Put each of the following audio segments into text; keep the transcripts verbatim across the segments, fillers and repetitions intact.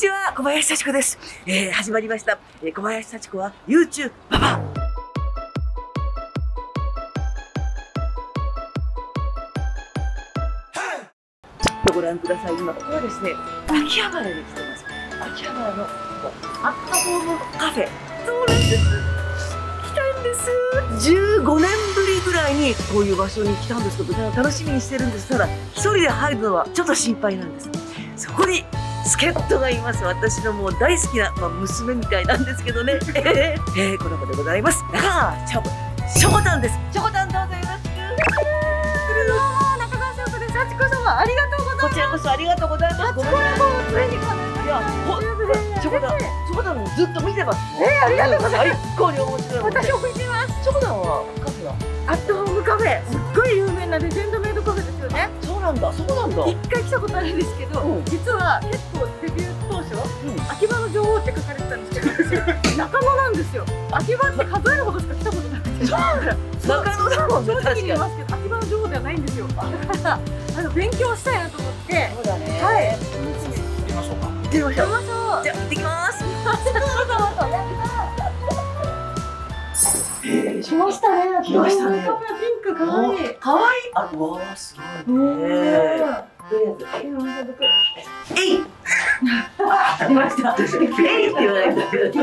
ちは、小林幸子です。えー、始まりました。えー、小林幸子は YouTube パパ。ちょっとご覧ください。今ここはですね、秋葉原に来てます。秋葉原のアットホームカフェ。そうなんです。来たんです。じゅうごねんぶりぐらいにこういう場所に来たんですけど、楽しみにしてるんです。ただ一人で入るのはちょっと心配なんです。そこに助っ人がいます。私のもう大好きな、まあ、娘みたいなんですけどね。えー、この子でございます。中川しょこ、しょこたんです。しょこたんどうぞよろしく。 中川しょこです。幸子様ありがとうございます。 こちらこそありがとうございます。 これもうついに叶いました。 いや、ほんしょこたん、しょこたんもずっと見てます。 えー、ありがとうございます。 最高に面白い。 私も見てます。 しょこたんはカフェはアットホームカフェ、すっごい有名なレジェンドメイドカフェですよね。 そうなんだ、そうなんだ。 一回来たことあるんですけど、うん、実は結構デビュー当初、うん、秋葉の女王って書かれてたんですけど、私中野なんですよ。秋葉って数えるほどしか来たことなくて、 中野だもんね。 正直に言いますけど、秋葉の女王ではないんですよ。だからあの勉強したいなと思って、 そうだね。 はい。 行ってみましょうか。 行ってみましょう。 行ってみましょう。 じゃあ行ってきます。 来ましたね。 来ましたね。 ピンク可愛い。 可愛い。あ、うわーすごいね。とりあえず、えい。あ、当たりました。えいって言わないんだけど。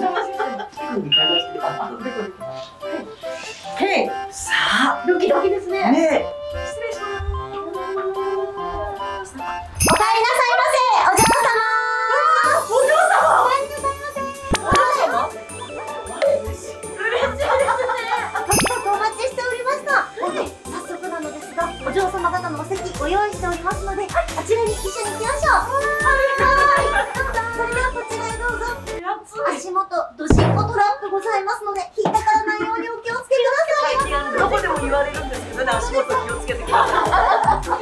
へい。さあ、 ドキドキですね。 ね。 失礼します。 お帰りなさいませ、お嬢様。 お嬢様。 お帰りなさいませ。 お嬢様。 嬉しいですね。お待ちしておりました。早速なのですが、お嬢様方のお席ご用意しておりますので、あちらに一緒に行きましょう。はい。それではこちらへどうぞ。足元ドシンコトラップございますので、引っかからないようにお気をつけください。 どこでも言われるんですけどね、足元気をつけてください。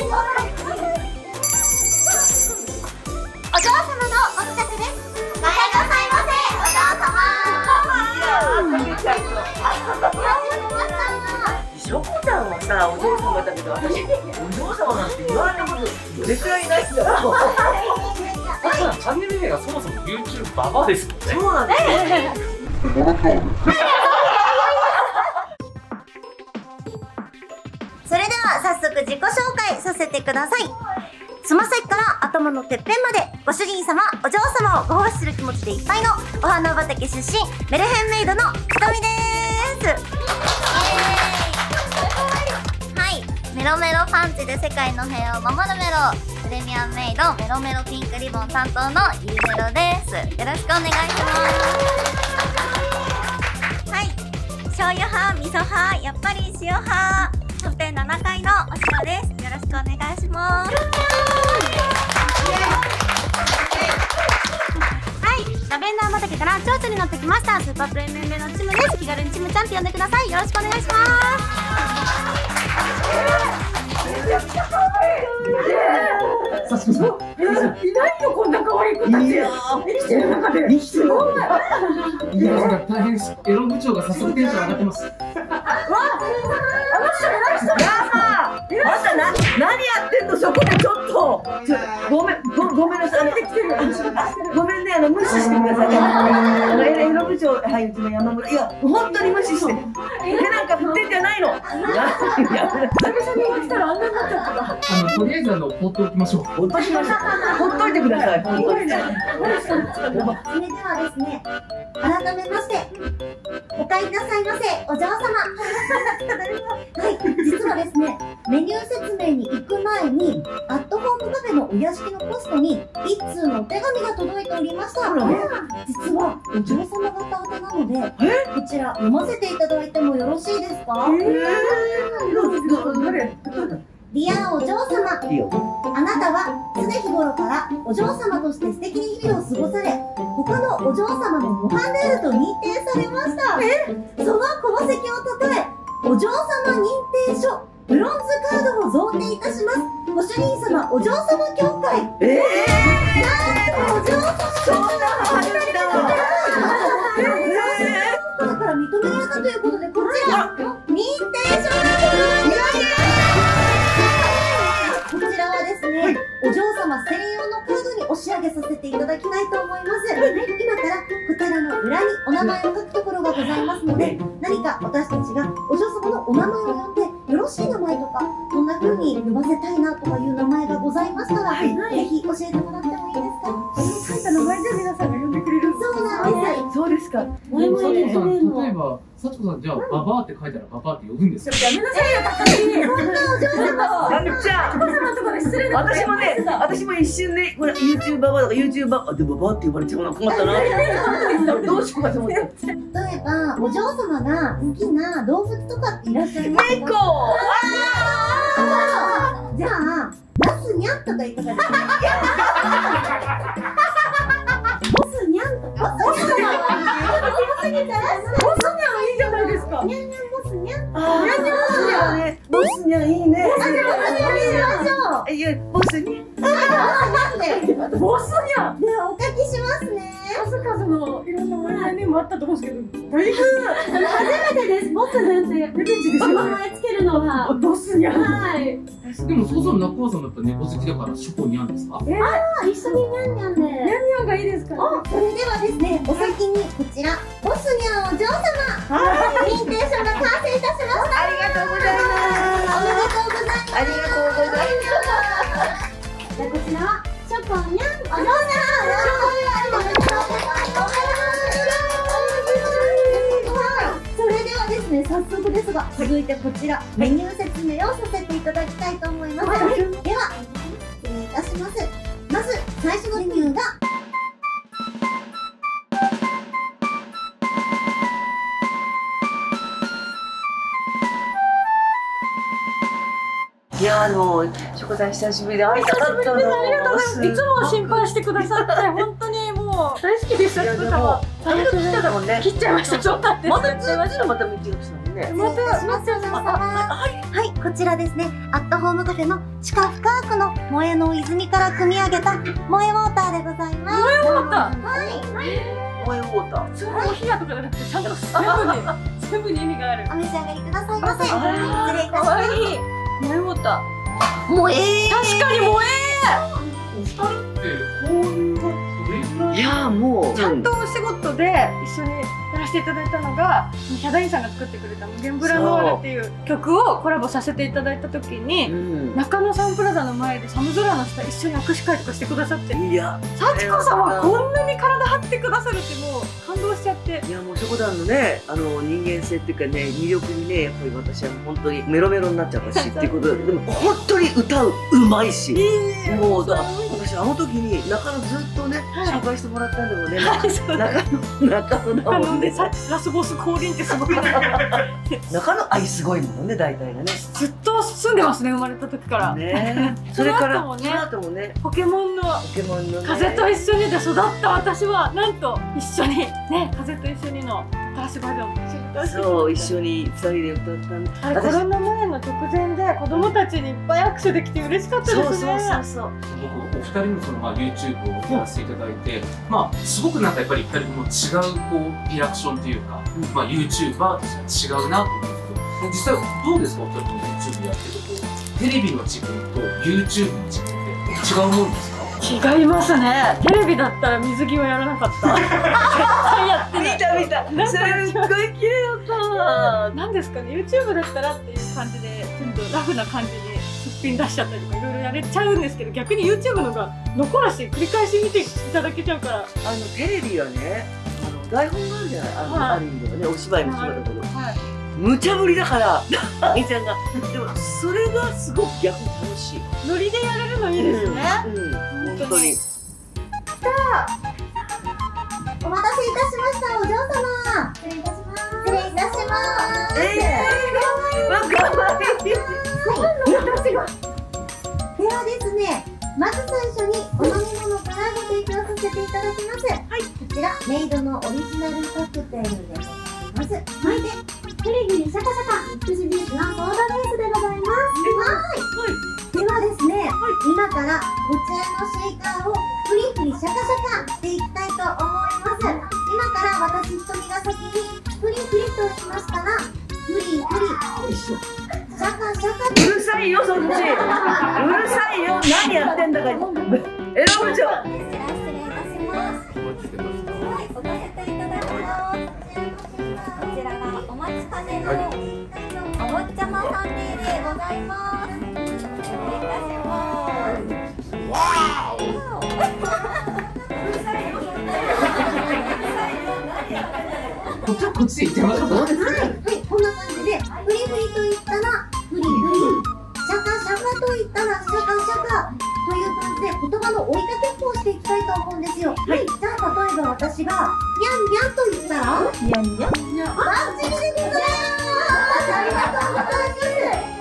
お嬢様のお支度です。お帰りなさいませ、お嬢様。 いやー、かけちゃいそう。しょこちゃんはさ、お嬢様だけど、私、お嬢様なんて言われたことどれくらいないんだろう。 チャンネル名がそもそも YouTube ババですもんね。 そうなんですね。 それでは早速自己紹介させてください。つま先から頭のてっぺんまでご主人様、お嬢様をご奉仕する気持ちでいっぱいのお花畑出身メルヘンメイドのひとみです。はい、メロメロパンチで世界の平和を守るメロプレミアムメイドメロメロピンクリボン担当のゆうメロです。よろしくお願いします。はい、醤油派、味噌派、やっぱり塩派、キャプテンななかいのお塩です。よろしくお願いします。はい、ラベンダー畑から蝶々に乗ってきましたスーパープレミアムメイドのチムです。気軽にチムちゃんって呼んでください。よろしくお願いします。 さしこさん。 いないよ、こんな可愛い子たち。 いやー、生きてる中で。生きてる。 いや、なんか大変です。エロ部長が早速テンション上がってます。 わあ、あの人偉い人。 やだ。あんたな、何やってんの、そこでちょっと。ごめん、ご、ごめんなさい。ごめんね、あの無視してください。あの、エロ部長、はい、うちの山村。いや、本当に無視して。手なんか振ってんじゃないの。や、やめなさい。 久々に来たらあんなになっちゃった。 あの、とりあえずあの、放っておきましょう。 ほっときましょう。ほっといてください。本当に。 それではですね、改めましてお帰りなさいませ、お嬢様。はい、実はですね、メニュー説明に行く前にアットホームカフェのお屋敷のポストに一通のお手紙が届いておりました。実はお嬢様方宛てなので、こちら読ませていただいてもよろしいですか？ディアお嬢様、あなたは常日頃からお嬢様として素敵に日々を過ごされ、他のお嬢様の模範であると認定されました。その功績をたとえ、お嬢様認定書ブロンズカードを贈呈いたします。ご主人様お嬢様協会。えー、なんとお嬢様そんな初めてだ。だから認められたということで、こちら認定書です。こちらはですね、お嬢様専用のカードにお仕上げさせてていただきたいと思います。今からこちらの裏にお名前を書くところがございますので、何か私たちがお嬢様のお名前を呼んでよろしい名前とか、こんな風に呼ばせたいなとかいう名前がございましたら、ぜひ教えてもらってもいいですか？ 書いた名前で皆さんが呼んでくれるんですそうなんです。 そうですか。 でも佐藤さん、例えば、佐藤さん、じゃあ、ババアって書いたらババアって呼ぶんですか？ やめなさいよ、高木。 そんなお嬢様。 あのじゃあ、 お嬢様のところで失礼だ。 私もね、私も一瞬で、ほら、YouTuber ババアとか YouTuber、あ、でもババアって呼ばれちゃうな、困ったな。どうしようかと思った。 例えば、お嬢様が好きな動物とかっていらっしゃいますか？ 猫。 じゃあ、ラスニャンとかいかがですか？ボスニャンとか。ボスニャンはいいじゃないですか。ニャンニャンボスニャン。 ああ、ニャンニャンボスニャンね。ボスニャンいいね。 あ、じゃあボスニャンにしましょう。 いや、ボスニャン。 なんで？ ボスニャン。 ではお書きしますね。 数々のいろんな名前もあったと思うんですけど、だいぶ初めてです。ボスなんてレベチですお名よね。 前つけるのは。 ボスニャン。 はい。 でも、そうそう、中川さんだったら猫好きだから、ショコニャンですか？ えー、 あ、一緒にニャンニャンで。 ニャンニャンがいいですか？ それではですね、お先にこちら、ボスニャンお嬢様、認定書が完成いたしました。 ありがとうございます。 おめでとうございます。 ありがとうございます。 じゃあこちらはショコニャン。 お嬢様、おめでとうございます。それではですね、早速ですが、続いてこちら、メニュー説明をさせていただきたいと思います。では、失礼いたします。まず、最初のメニューが、 いや、あの、ショコさん久しぶりで会いたかったの。 ありがとうございます。いつも心配してくださって、本当にもう大好きでした。 いや、でも、あれが来ただもんね。 切っちゃいました。ちょっと待って。 またずっとまた道が来たもんね。 また、また、はい、こちらですね、アットホームカフェの地下深くの萌えの泉から汲み上げた萌えウォーターでございます。 萌えウォーター。 はい。 萌えウォーター。 普通のお冷やとかじゃなくて、ちゃんと全部に、全部に意味がある。 お召し上がりくださいませ。失礼いたしかます。 わいい。萌えウォーター。 萌え。 確かに萌え。 お二人って、こういう、どれぐらい？ いや、もう。 ちゃんとお仕事で一緒にやらせていただいたのが、ヒャダインさんが作ってくれた無限ブラノールっていう曲をコラボさせていただいた時に、 うん。 中野サンプラザの前で寒空の下一緒に握手会とかしてくださって、 いや、 幸子さんはこんなに体張ってくださるってもう感動しちゃって。 いや、もうショコタンのね、あの人間性っていうかね、魅力にね、やっぱり私は本当にメロメロになっちゃったしっていうことで、でも本当に歌ううまいし、もうだから私あの時に中野ずっとね、紹介してもらったんだもんね。中野中野だあもんね。 のさラスボス降臨ってすごいね。 中野愛すごいもんね、大体がね。 ずっと住んでますね、生まれた時から。 ね。それからその後もねその後もね、 ポケモンのポケモンのね。 風と一緒にで育った私はなんと一緒にね、風と一緒にの新しいバージョン一緒に歌わせていただいて、 そう、一緒に二人で歌ったんだ。 あれコロナ前の直前で子供たちにいっぱい握手できて嬉しかったですね。 そうそうそうそう。 僕お二人のそのまあ YouTube をやらせていただいて、まあすごくなんかやっぱり二人とも違うこうリアクションっていうか、 うんまあ YouTuber としては違うなと思うんですけど、実際どうですかお二人とも YouTube やってると、テレビの自分と YouTube の自分って違うもんですか？ 違いますね。テレビだったら水着はやらなかった。絶対やってない。 見た見た。すっごい綺麗だった。 なんですかね、YouTube だったらっていう感じでちょっとラフな感じにすっぴん出しちゃったりとかいろいろやれちゃうんですけど、逆に YouTube のが残らし繰り返し見ていただけちゃうから。 あのテレビはね、あの台本があるじゃない。あの、 はいある意味ではね、お芝居もそうだけど、 はい。 無茶ぶりだから、あみちゃんが。でもそれがすごく逆に楽しい。 ノリでやれるのいいですね。 うん、うん、本当に。 お待たせいたしました、お嬢様。失礼いたします。失礼いたします。 ええー、わかわいい。 私が。ではですね、まず最初にお飲み物からご提供させていただきます。はい。こちら、メイドのオリジナルカクテルでございます。はい。で、フリフリシャカシャカ、ミックスジュースのソーダベースでございます。はい。ではですね、今からこちらのシェイカーをフリフリシャカシャカしていきたいと思います。今から私一人が先にフリフリと言いましたら、フリフリ、シャカシャカ。 うるさいよ、そっち。うるさいよ。何やってんだか。エロ部長。 失礼失礼い金のお坊ちゃまファンデーでございます。失礼いたします。わこっちはこっちで言ってみましょうか。 はい、はい、こんな感じで、フリフリと言ったら、フリフリ、シャカシャカと言ったら、シャカシャカという感じで、言葉の追いかけっこをしていきたいと思うんですよ。はい、じゃあ、例えば私が、にゃんにゃんと言ったら、にゃんにゃんにゃん。バッチリでございます。ありがとうございます。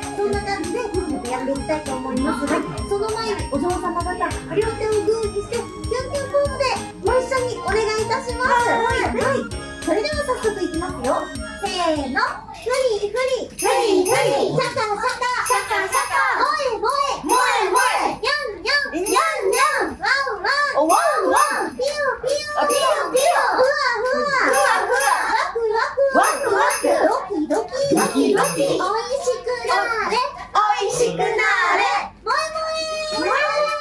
そんな感じで、やっていきたいと思いますが、その前にお嬢様方、両手をグーにして、キュンキュンポーズで、ご一緒にお願いいたします。はい、はい。それでは早速いきますよ。せーの。フリフリ、フリフリ、シャカシャカ、シャカシャカ、萌え萌え、萌え萌え、ニャンニャン、ニャンニャン、ワンワン、ワンワン、ピヨピヨ、ピヨピヨ、ふわふわ、ふわふわ、ワクワク、ワクワク、ドキドキ、ドキドキ、おいしくなれ、おいしくなれ、萌え萌え、萌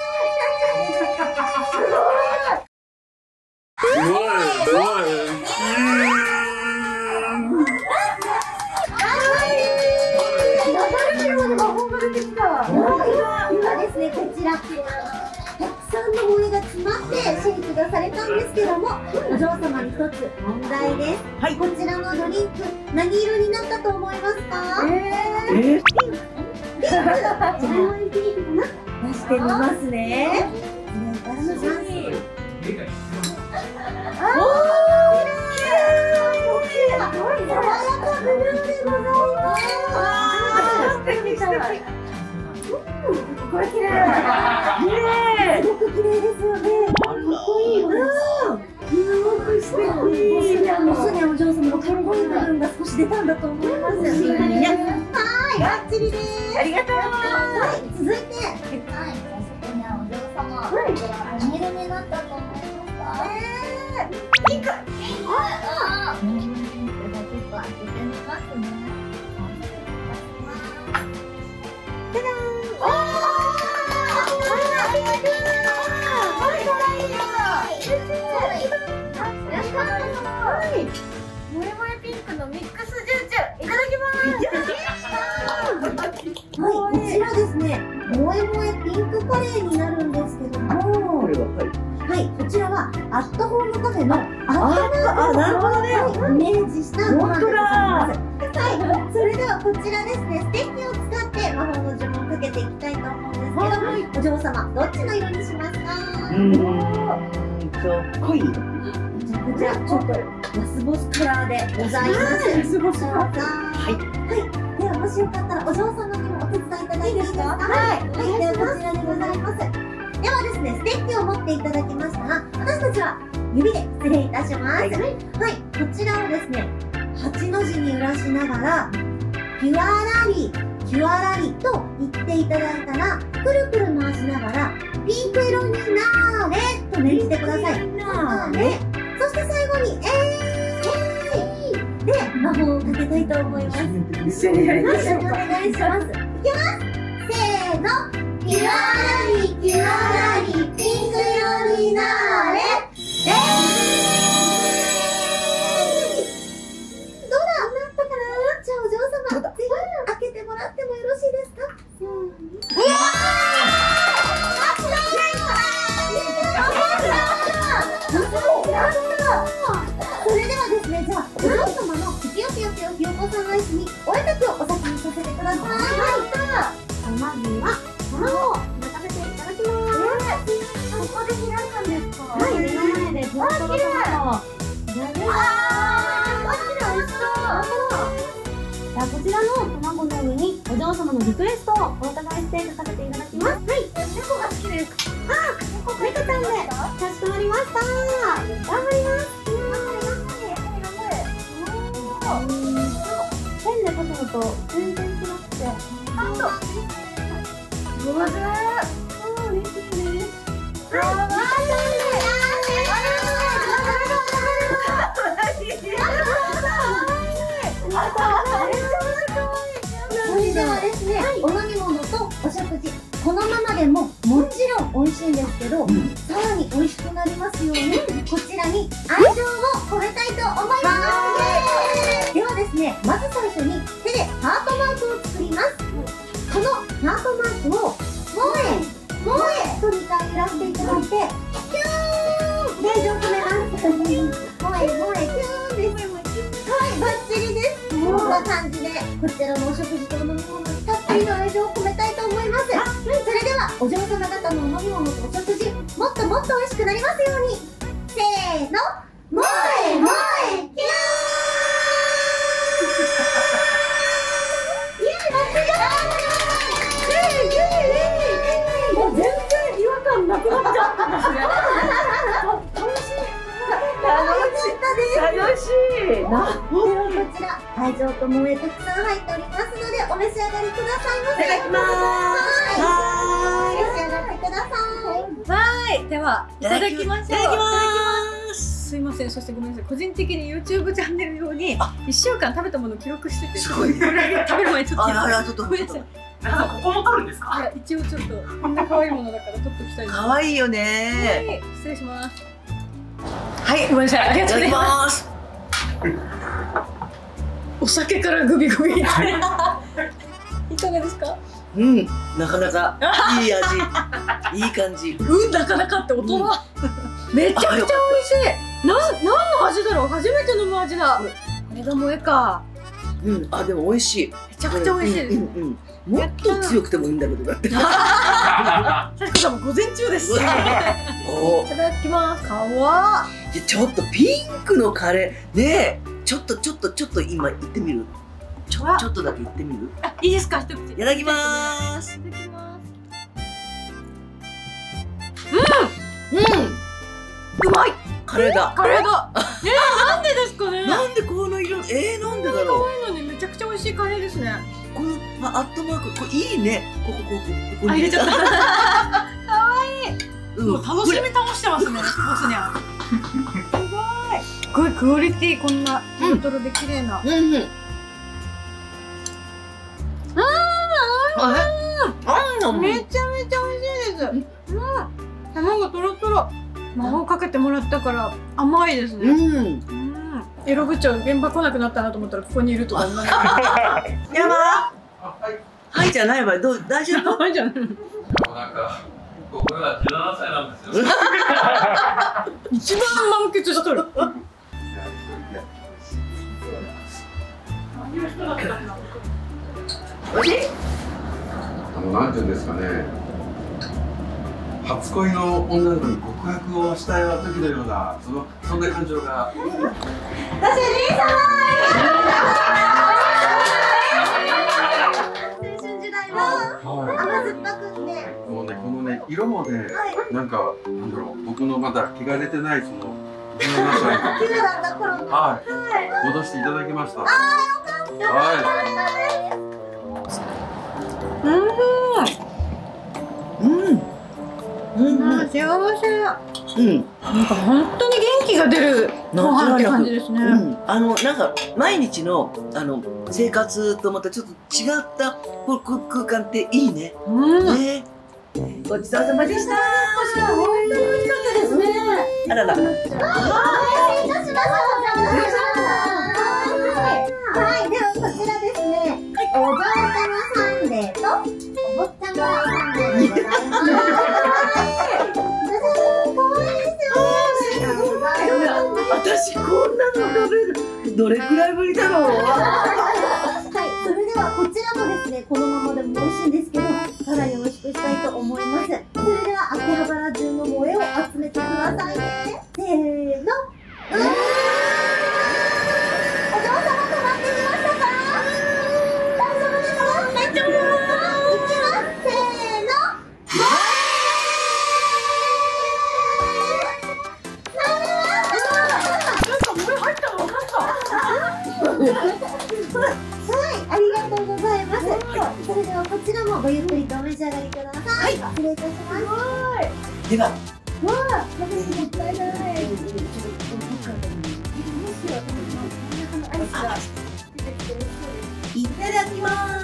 え。今ですね、こちらたくさんの萌えが詰まってシェイクがされたんですけども、お嬢様に一つ問題です。はい、こちらのドリンク何色になったと思いますか？えー、ピンク、ピンク、茶色いピンクかな？出してみますね。失礼いたします。おー、きれい、きれい、爽やかブルーでございます。あー、素敵素敵。これ綺麗。綺麗。すごく綺麗ですよね。かっこいい。うん。すごく素敵。おすにお嬢様のかっこいい部分が少し出たんだと思います。はい、バッチリです。ありがとう。はい、続いて。はい、そこにはお嬢様。はい。何色になったと思いますか？えー、ピンク。ピンク。ああ。うん。ちょっと開けてみますね。じゃじゃーん。おー。萌え萌えピンクのミックスジューチュいただきます。はい、こちらですね、萌え萌えピンクカレーになるんですけども、これははい、はい、こちらはアットホームカフェのアットマークを、なるほどね、イメージしたご飯でございます。はい、それではこちらですね、ステッキを使って魔法の呪文をかけていきたいと思うんですけど、お嬢様どっちの色にしますか？うーんと濃い。こちらちょっとラスボスカラーでございます。ラスボスカラー。はい。はい。ではもしよかったらお嬢様にもお手伝いいただいていいですか？はい。はい。ではこちらでございます。ではですね、ステッキを持っていただきましたら、私たちは指で失礼いたします。はい。はい、こちらをですね、八の字に揺らしながら、ピュアラリ、ピュアラリと言っていただいたら、くるくる回しながら、ピンク色になーれと念じてください。なーれ。そして最後に、えーいで、魔法をかけたいと思います。一緒にやりましょう。お願いします。いきます。せーの。ピュアラリ、ピュアラリ、ピンク色になーれ。えーどうだ？なったかな？じゃあお嬢様、ぜひ開けてもらってもよろしいですか？うわそれではですね、じゃあ、お嬢様のピヨピヨピヨひよこさんアイスにお絵かきをお先にさせてください。はい。まずは、卵を食べていただきます。ここで開くんですか？はい、目の前でふわとろ卵。じゃじゃーん。マジで美味しそう。じゃあ、こちらの卵の上にお嬢様のリクエストをお伺いして書かせていただきます。はい。猫が好きです。あ、猫ちゃんでかしこまりました。頑張ります。ペンで書くのと全然違くて、あと上手。あ、嬉しいです。あ、わーそれではですね、お飲み物とお食事、このままでももちろん美味しいんですけど、さらに美味しくなりますように、こちらに愛情を込めたいと思います。ではですね、まず最初て、キューンで上込めます。萌え萌えキューンです。はい、バッチリです。こんな感じでこちらのお食事とお飲み物にたっぷりの愛情を込めたいと思います。それではお嬢様方のお飲み物とお食事、もっともっと美味しくなりますように。せーの、萌え萌えキューン。イエーイ、バッチリだ。 もう全然違和感なくなっちゃったんですね。楽しい。 楽しいな。 ではこちら愛情と萌えたくさん入っておりますのでお召し上がりくださいませ。 いただきまーす。はお召し上がってください。 はい、では、いただきましょう。 いただきます。 すいません、そしてごめんなさい。個人的に YouTube チャンネル用にいっしゅうかん食べたものを記録してて、 すごいこれ食べる前にちょっと。 あら、ちょっと。 ごめんなさい。 中さん、ここも撮るんですいか？ や、一応ちょっと、こんな可愛いものだから撮っときたいです。 可愛いよはね。 い、失礼します。はい、ごめんなさい。ありいただきがとうございまます。 す。お酒からグビグビ。いかがですか？ うん、なかなかいい味、いい感じ。 うん、なかなかって音は。めちゃくちゃ美味しい。なん、何の味だろう。初めて飲む味だ。これが萌えか。 うん、あ、でも美味しい。 めちゃくちゃ美味しいです。 うんうんうんもっと強くてもいいんだけどだって。 さしこさんも午前中です。いおただきます。かわいやちょっとピンクのカレーねえ、ちょっとちょっとちょっと今行ってみる。ちょちょっとだけ行ってみる。 あ、いいですか、一口。 いただきまーす。 いただきます。 うん、うまい。カレーだ。 カレーだ。えー、なんでですかね。 なんでこの色、えー、なんでだろう。 可愛いのにめちゃくちゃ美味しいカレーですね。 このあアットマーク、これいいね。ここここここあ、入れちゃった。可愛い。 うん、 もう楽しみ倒してますね。ボスにゃん。すごい。すごいクオリティ、こんなトロトロで綺麗な。 うんうん。あめちゃめちゃ美味しいです。うん。卵トロトロ。魔法かけてもらったから甘いですね。 うん。 うん。エロ部長現場来なくなったなと思ったらここにいるとか思います。 やばはいじゃないわ。どう大丈夫？ はいじゃん。 なんか、これはじゅうななさいなんですよ。 一番満喫しとる。 おいしい？ あの、なんていうんですかね、初恋の女の子に告白をした時のような、その、そんな感情が。 ご主人様青春時代はは甘酸っぱくんで、 い。もうね、このね、色もね、なんか、なんだろう、僕のまだ気が出てない、その、じゅうななさいキューだった頃の。 はい、戻していただきました。 あー、よかった。 はうん。うん。 幸せ。 うん。 なんか本当に元気が出るご飯って感じですね。 うん。あのなんか毎日のあの生活とまたちょっと違ったここ空間っていいね。 うん。 ね。ごちそうさまでした。 本当に美味しかったですね。 あらら。 はい、いたします。はい、ではこちらですね、お嬢様サンデーとお坊ちゃまサンデーでございます。可愛いですよね。 私こんなの食べる。どれくらいぶりだろう。 はい、それではこちらもですね、このままでも美味しいんですけど、さらに美味しくしたいと思います。それでは秋葉原中の萌えを集めてくださいね。せーの。うーん。お嬢様止まってみましたか？大丈夫ですか？大丈夫です。いきます。せーの。はい、ありがとうございます。それではこちらもごゆっくりとお召し上がりください。失礼いたします。 では。 わあ、食べてもったいない。 いただきます。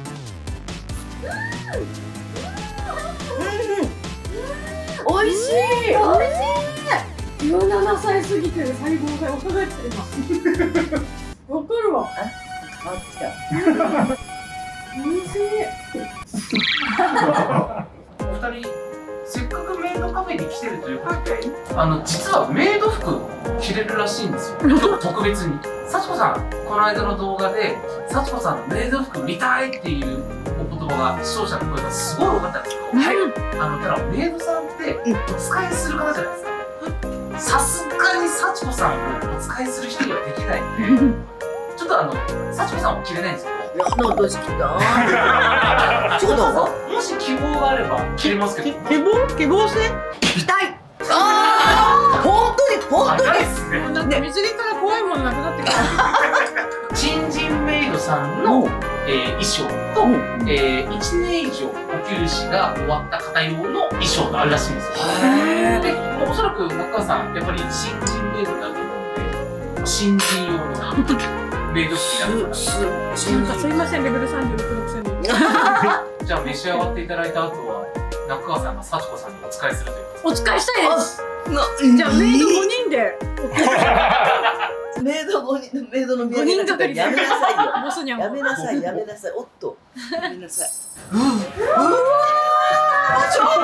うん。美味しい。 美味しい。じゅうななさい過ぎてる細胞が若返ってるな。わかるわ。 変わってきた。 美味しい。 お二人、せっかくメイドカフェべに来てるということで、あの実はメイド服着れるらしいんですよ。特別に。幸子さん、この間の動画で幸子さんのメイド服売りたいっていうお言葉が視聴者の声がすごい多かったんですけど、はい。あのただメイドさんってお使いする方じゃないですか。さすがに幸子さんをお使いする人にはできないので、ちょっとあの幸子さんは着れないんですけど。 いや、なんとしきだ。そうだぞ。 もし希望があれば着れますけど。 希望希望して見たい。ああ、本当に本当に。 ですね。 なんか水着から怖いものなくなってきた。 新人メイドさんの、えー、衣装と、えー、いちねん以上お給仕が終わった方用の衣装があるらしいんですよ。で、おそらく中川さんやっぱり新人メイドだと思うので、新人用のメイド服になるかな。 なんかすいません、レベルさんじゅうろくのくせに。 じゃあ召し上がっていただいた後は中川さんが幸子さんにお使いするという。 お使いしたいです。 じじゃあメイドごにんで。 メイドごにん、メイドのごにんがかりでやめなさいよ。 ボスニャン。 やめなさい、やめなさい。おっと、やめなさい。 うん。うわー。 ちょっと。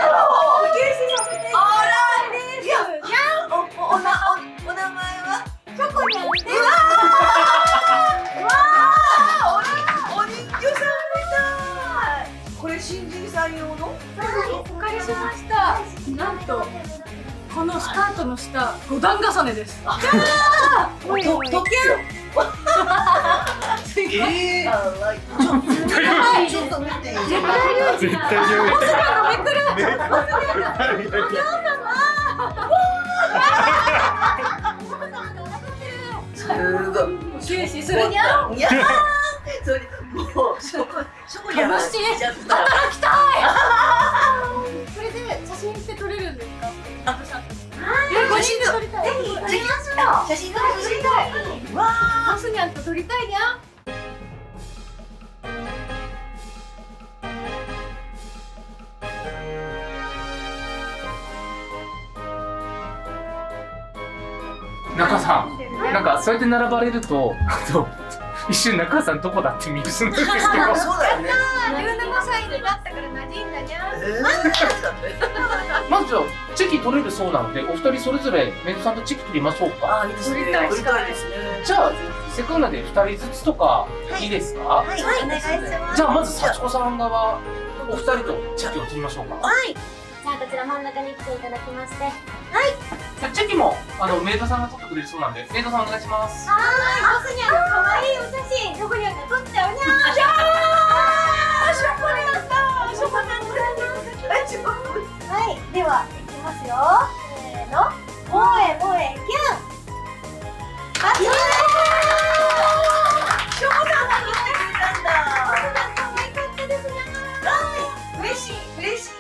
あらです。お、お、おな、お、お名前は。チョコニャンです。 わあ、お人形さんみたい。これ新人さん用の？ お借りしました。なんとこのスカートの下五段重ねです。 と、時計。ええ。ちょっと見ていい？ 絶対絶対にボスニャンがめくる。 すごい。 終始するにゃん。 いや、それもうそこそこやら楽しい。 ちゃった。 働きたい。それで写真って撮れるんですか？あ、ごにんで撮りたい。 ぜひ、撮りましょう。写真撮りたい。 わあ。 ボスニャンと撮りたいにゃん。 中川さん、なんかそうやって並ばれると、あと一瞬中川さんどこだって見失うんですけど。 そうだよね。 じゅうななさいになったから馴染んだにゃん。 えーまずじゃあチェキ取れるそうなので、お二人それぞれメイドさんとチェキ取りましょうか。 あ、いいですね。 撮りたい撮りたいですね。 じゃあせっかくなんで二人ずつとかいいですか？ はい、お願いします。 じゃあまず幸子さん側お二人とチェキを取りましょうか。 じゃあこちら真ん中に来ていただきまして、 じゃあチェキもあのメイドさんが撮ってくれるそうなんで、メイドさんお願いします。 はーい、ボスニャンの可愛いお写真、どこにあるか撮っちゃうにゃー。 ショコラだった。ショコラだった。え、ちょっと。 はい、では、いきますよ。せーの、萌え萌えキュン。バッチリー。 ショコラが撮ってくれたんだ。 可愛かったですね。 嬉しい、嬉しい。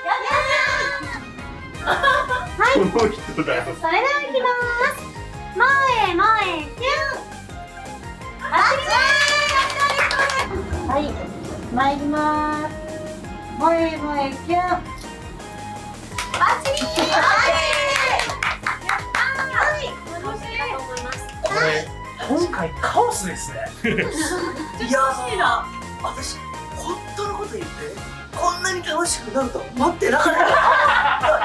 この人だよ。 それではいきます。萌え萌えキュン。バッチリー。はい、参ります。萌え萌えキュン。バッチリー。楽しいと思います。 これ今回カオスですね。 いやー、私本当のこと言ってこんなに楽しくなると思ってなかった。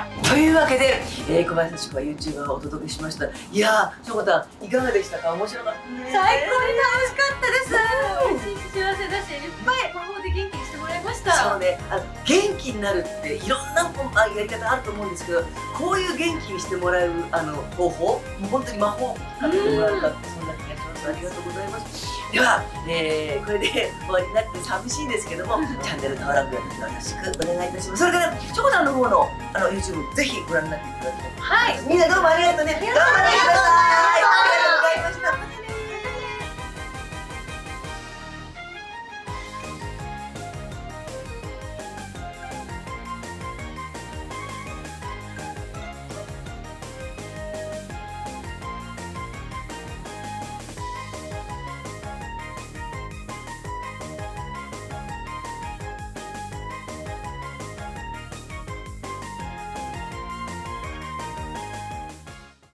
というわけで、えー、小林幸子が YouTuber をお届けしました。いやー、しょこたんいかがでしたか？面白かったね。 最高に楽しかったです。嬉しいし幸せだし、いっぱい魔法で元気にしてもらいました。 そうね、あの元気になるっていろんなあやり方あると思うんですけど、こういう元気にしてもらうあの方法、もう本当に魔法をかけてもらうかってそんな気がします。ありがとうございます。では、えー、これで終わりになって寂しいですけども、チャンネル登録よろしくお願いいたします。それからしょこたんの方のあの YouTube ぜひご覧になっていただきたい。はい、みんなどうもありがとうね。どうもありがとう。